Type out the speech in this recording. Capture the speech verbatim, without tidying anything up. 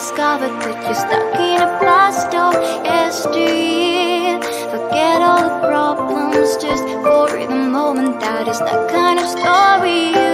discovered that you're stuck in a past of yesteryear. Forget all the problems just for the moment. That is that kind of story.